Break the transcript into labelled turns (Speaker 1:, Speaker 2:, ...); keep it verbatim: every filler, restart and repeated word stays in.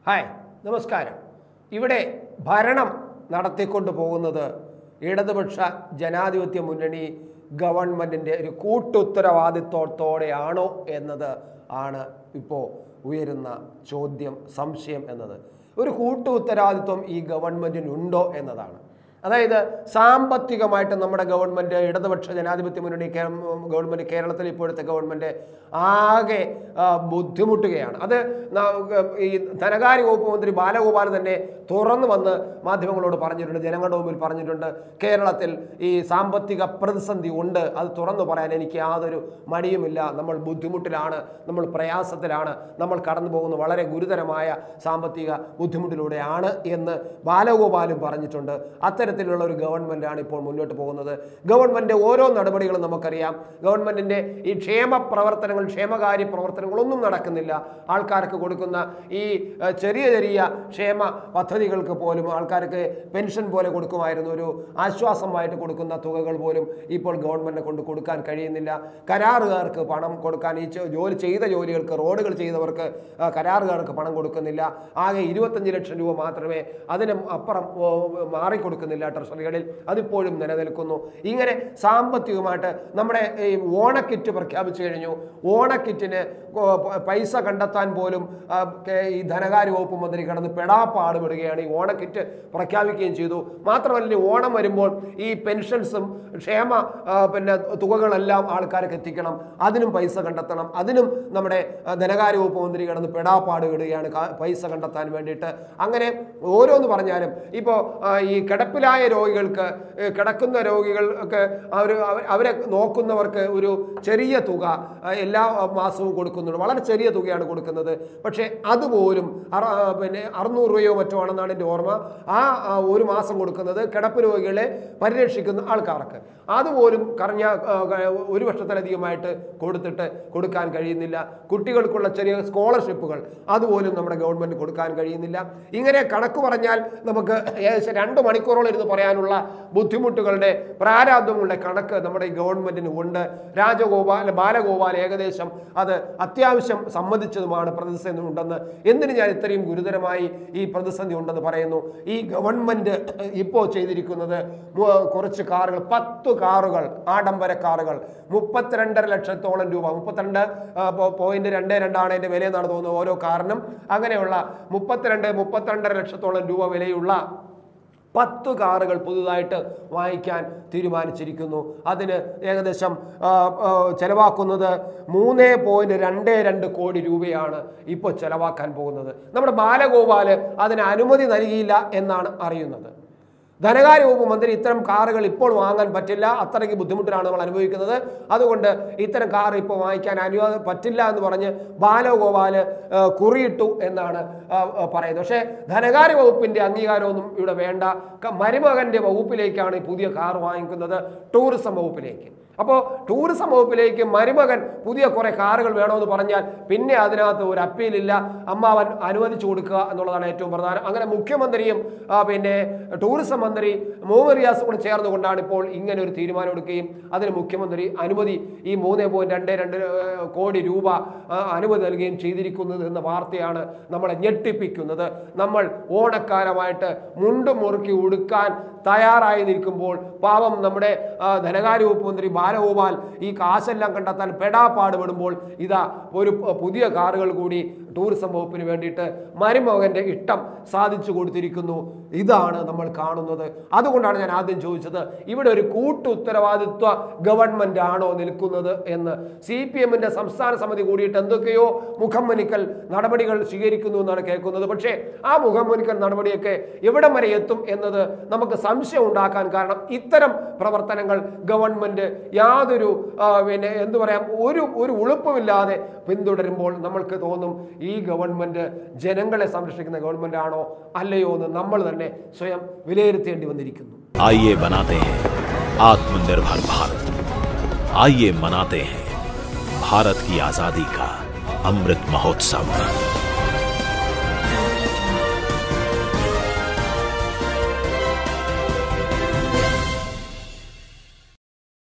Speaker 1: Hi നമസ്കാരം. ഇവിടെ ഭരണം നടത്തിക്കൊണ്ടു പോകുന്നത് ഇടതുപക്ഷ ജനാധിപത്യ മുന്നണി ഗവൺമെൻറ്റിൻ്റെ ഒരു കൂട്ടുത്തരവാദിത്വത്തോടെയാണോ എന്നത് ആണ് ഇപ്പോൾ ഉയരുന്ന ചോദ്യം, സംശയം എന്നത്. ഒരു കൂട്ടു ഉത്തരവാദിത്വം ഈ ഗവൺമെൻറ്റിനുണ്ടോ എന്നതാണ്. അതായത് സാമ്പത്തികമായിട്ട് നമ്മുടെ ഗവൺമെൻറ്, ഇടതുപക്ഷ ജനാധിപത്യ മുന്നണി ഗവൺമെൻറ്, കേരളത്തിൽ ഇപ്പോഴത്തെ ഗവൺമെൻറ് ആകെ ബുദ്ധിമുട്ടുകയാണ്. അത് ഈ ധനകാര്യ വകുപ്പ് മന്ത്രി ബാലഗോപാൽ തന്നെ തുറന്നു വന്ന് മാധ്യമങ്ങളോട് പറഞ്ഞിട്ടുണ്ട്, ജനങ്ങളുടെ മുമ്പിൽ പറഞ്ഞിട്ടുണ്ട്. കേരളത്തിൽ ഈ സാമ്പത്തിക പ്രതിസന്ധി ഉണ്ട്, അത് തുറന്നു പറയാൻ എനിക്ക് യാതൊരു മടിയുമില്ല. നമ്മൾ ബുദ്ധിമുട്ടിലാണ്, നമ്മൾ പ്രയാസത്തിലാണ്, നമ്മൾ കടന്നു പോകുന്ന വളരെ ഗുരുതരമായ സാമ്പത്തിക ബുദ്ധിമുട്ടിലൂടെയാണ് എന്ന് ബാലഗോപാലും പറഞ്ഞിട്ടുണ്ട്. അത്തരത്തിലുള്ള ഒരു ഗവൺമെൻറ്റാണ് ഇപ്പോൾ മുന്നോട്ട് പോകുന്നത്. ഗവൺമെൻറ് ഓരോ നടപടികളും നമുക്കറിയാം. ഗവൺമെൻറ്റിൻ്റെ ഈ ക്ഷേമ പ്രവർത്തനങ്ങൾ, ക്ഷേമകാര്യ പ്രവർത്തനങ്ങളൊന്നും നടക്കുന്നില്ല. ആൾക്കാർക്ക് കൊടുക്കുന്ന ഈ ചെറിയ ചെറിയ ക്ഷേമ പദ്ധതികൾക്ക് പോലും ആൾക്കാർക്ക് പെൻഷൻ പോലെ കൊടുക്കുമായിരുന്നു, ഒരു ആശ്വാസമായിട്ട് കൊടുക്കുന്ന തുകകൾ പോലും ഇപ്പോൾ ഗവൺമെൻറ്റിനെ കൊണ്ട് കൊടുക്കാൻ കഴിയുന്നില്ല. കരാറുകാർക്ക് പണം കൊടുക്കാൻ, ഈ ജോലി ചെയ്ത ജോലികൾക്ക്, റോഡുകൾ ചെയ്തവർക്ക് കരാറുകാർക്ക് പണം കൊടുക്കുന്നില്ല. ആകെ ഇരുപത്തഞ്ച് ലക്ഷം രൂപ മാത്രമേ അതിന് അപ്പുറം മാറിക്കൊടുക്കുന്നില്ല ട്രഷറികളിൽ, അതിപ്പോഴും നിലനിൽക്കുന്നു. ഇങ്ങനെ സാമ്പത്തികമായിട്ട് നമ്മുടെ ഈ ഓണക്കിറ്റ് പ്രഖ്യാപിച്ചു കഴിഞ്ഞു. ഓണക്കിറ്റിന് പൈസ കണ്ടെത്താൻ പോലും ഈ ധനകാര്യ വകുപ്പ് മന്ത്രി കടന്ന് പെടാപ്പാടുപെടുകയാണ്. ഈ ഓണക്കിറ്റ് പ്രഖ്യാപിക്കുകയും ചെയ്തു. മാത്രമല്ല, ഓണം വരുമ്പോൾ ഈ പെൻഷൻസും ക്ഷേമ പിന്നെ തുകകളെല്ലാം ആൾക്കാർക്ക് എത്തിക്കണം, അതിനും പൈസ കണ്ടെത്തണം. അതിനും നമ്മുടെ ധനകാര്യ വകുപ്പ് മന്ത്രി കടന്ന് പെടാപ്പാടുപെടുകയാണ് പൈസ കണ്ടെത്താൻ വേണ്ടിയിട്ട്. അങ്ങനെ ഓരോന്ന് പറഞ്ഞാലും ഇപ്പോൾ ഈ കിടപ്പിലായ രോഗികൾക്ക്, കിടക്കുന്ന രോഗികൾക്ക് അവർ അവരെ നോക്കുന്നവർക്ക് ഒരു ചെറിയ തുക എല്ലാ മാസവും കൊടുക്കുന്നുണ്ട്. വളരെ ചെറിയ തുകയാണ് കൊടുക്കുന്നത്. പക്ഷേ അതുപോലും പിന്നെ അറുന്നൂറ് രൂപയോ മറ്റോ ആണെന്നാണ് എൻ്റെ ഓർമ്മ. ആ ഒരു മാസം കൊടുക്കുന്നത് കിടപ്പ് രോഗികളെ പരിരക്ഷിക്കുന്ന ആൾക്കാർക്ക്. അതുപോലും കഴിഞ്ഞ ഒരു വർഷത്തിലധികമായിട്ട് കൊടുത്തിട്ട് കൊടുക്കാൻ കഴിയുന്നില്ല. കുട്ടികൾക്കുള്ള ചെറിയ സ്കോളർഷിപ്പുകൾ അതുപോലും നമ്മുടെ ഗവൺമെൻറ് കൊടുക്കാൻ കഴിയുന്നില്ല. ഇങ്ങനെ കണക്ക് പറഞ്ഞാൽ നമുക്ക് ഏകദേശം രണ്ട് മണിക്കൂറോളം ഇരുന്ന് പറയാനുള്ള ബുദ്ധിമുട്ടുകളുടെ, പ്രാരാബ്ദങ്ങളുടെ കണക്ക് നമ്മുടെ ഈ ഗവൺമെൻറ്റിന് ഉണ്ട്. രാജഗോപാൽ ബാലഗോപാൽ ഏകദേശം അത് അത്യാവശ്യം സമ്മതിച്ചതുമാണ് പ്രതിസന്ധി ഉണ്ടെന്ന്. എന്തിന് ഞാൻ ഇത്രയും ഗുരുതരമായി ഈ പ്രതിസന്ധി ഉണ്ടെന്ന് പറയുന്നു? ഈ ഗവൺമെൻറ് ഇപ്പോൾ ചെയ്തിരിക്കുന്നത് കുറച്ച് കാറുകൾ, പത്ത് കാറുകൾ, ആഡംബര കാറുകൾ, മുപ്പത്തിരണ്ടര ലക്ഷത്തോളം രൂപ, മുപ്പത്തിരണ്ട് പോയിന്റ് രണ്ട് രണ്ടാണ് അതിൻ്റെ വില എന്നാണ് തോന്നുന്നത് ഓരോ കാറിനും. അങ്ങനെയുള്ള മുപ്പത്തിരണ്ട് മുപ്പത്തിരണ്ടര ലക്ഷത്തോളം രൂപ വിലയുള്ള പത്ത് കാറുകൾ പുതുതായിട്ട് വാങ്ങിക്കാൻ തീരുമാനിച്ചിരിക്കുന്നു. അതിന് ഏകദേശം ചെലവാക്കുന്നത് മൂന്ന് പോയിന്റ് രണ്ട് രണ്ട് കോടി രൂപയാണ് ഇപ്പോൾ ചെലവാക്കാൻ പോകുന്നത്. നമ്മുടെ ബാലഗോപാൽ അതിന് അനുമതി നൽകിയില്ല എന്നാണ് അറിയുന്നത്. ധനകാര്യ വകുപ്പ് മന്ത്രി ഇത്തരം കാറുകൾ ഇപ്പോൾ വാങ്ങാൻ പറ്റില്ല, അത്രയ്ക്ക് ബുദ്ധിമുട്ടിലാണ് നമ്മൾ അനുഭവിക്കുന്നത്, അതുകൊണ്ട് ഇത്തരം കാർ ഇപ്പോൾ വാങ്ങിക്കാൻ അനുവാദം പറ്റില്ല എന്ന് പറഞ്ഞ് ബാലഗോപാൽ കുറിയിട്ടു എന്നാണ് പറയുന്നത്. പക്ഷേ ധനകാര്യ വകുപ്പിൻ്റെ അംഗീകാരമൊന്നും ഇവിടെ വേണ്ട. മരുമകൻ്റെ വകുപ്പിലേക്കാണ് ഈ പുതിയ കാർ വാങ്ങിക്കുന്നത്, ടൂറിസം വകുപ്പിലേക്ക്. അപ്പോൾ ടൂറിസം വകുപ്പിലേക്ക് മരുമകൻ പുതിയ കുറേ കാറുകൾ വേണമെന്ന് പറഞ്ഞാൽ പിന്നെ അതിനകത്ത് ഒരു അപ്പീലില്ല, അമ്മാവൻ അനുവദിച്ചു കൊടുക്കുക എന്നുള്ളതാണ് ഏറ്റവും പ്രധാനം. അങ്ങനെ മുഖ്യമന്ത്രിയും പിന്നെ ടൂറിസം മന്ത്രി മുഹമ്മദ് റിയാസ് കൂടെ ചേർന്നുകൊണ്ടാണ് ഇപ്പോൾ ഇങ്ങനെ ഒരു തീരുമാനം എടുക്കുകയും അതിന് മുഖ്യമന്ത്രി അനുമതി, ഈ മൂന്ന് പോയിന്റ് രണ്ട് രണ്ട് കോടി രൂപ അനുമതി നൽകുകയും ചെയ്തിരിക്കുന്നത് എന്ന വാർത്തയാണ് നമ്മളെ ഞെട്ടിപ്പിക്കുന്നത്. നമ്മൾ ഓണക്കാലമായിട്ട് മുണ്ടും മുറുക്കി ഉടുക്കാൻ തയ്യാറായി നിൽക്കുമ്പോൾ പാവം നമ്മുടെ ധനകാര്യ വകുപ്പ് മന്ത്രി ബാലഗോപാൽ ഈ കാശെല്ലാം കണ്ടെത്താൻ പെടാപ്പാടുപെടുമ്പോൾ ഇതാ ഒരു പുതിയ കാറുകൾ കൂടി ടൂറിസം വകുപ്പിന് വേണ്ടിയിട്ട് മരുമകൻ്റെ ഇഷ്ടം സാധിച്ചു കൊടുത്തിരിക്കുന്നു. ഇതാണ് നമ്മൾ കാണുന്നത്. അതുകൊണ്ടാണ് ഞാൻ ആദ്യം ചോദിച്ചത്, ഇവിടെ ഒരു കൂട്ടു ഉത്തരവാദിത്വ ഗവൺമെൻറ് ആണോ നിൽക്കുന്നത് എന്ന്. സി പി എമ്മിൻ്റെ സംസ്ഥാന സമിതി കൂടിയിട്ട് എന്തൊക്കെയോ മുഖം മുനിക്കൽ നടപടികൾ സ്വീകരിക്കുന്നു എന്നാണ് കേൾക്കുന്നത്. പക്ഷേ ആ മുഖം മുനിക്കൽ നടപടിയൊക്കെ എവിടം വരെ എത്തും എന്നത് നമുക്ക് സംശയം ഉണ്ടാക്കാൻ കാരണം ഇത്തരം പ്രവർത്തനങ്ങൾ ഗവൺമെൻറ് യാതൊരു പിന്നെ എന്തു പറയാം ഒരു ഒരു ഉളുപ്പുമില്ലാതെ പിന്തുടരുമ്പോൾ നമ്മൾക്ക് തോന്നും ഈ ഗവൺമെൻറ് ജനങ്ങളെ സംരക്ഷിക്കുന്ന ഗവൺമെൻറ് ആണോ അല്ലയോ എന്ന് നമ്മൾ തന്നെ സ്വയം വിലയിരുത്തേണ്ടി വന്നിരിക്കുന്നു.
Speaker 2: आइए बनाते हैं आत्मनिर्भर भारत, आइए मनाते हैं भारत की आजादी का अमृत महोत्सव।